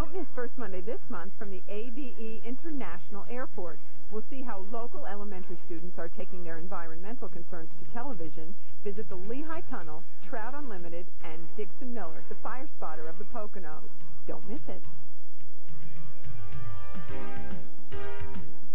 Don't miss First Monday this month from the ABE International Airport. We'll see how local elementary students are taking their environmental concerns to television. Visit the Lehigh Tunnel, Trout Unlimited, and Dixon Miller, the fire spotter of the Poconos. Don't miss it.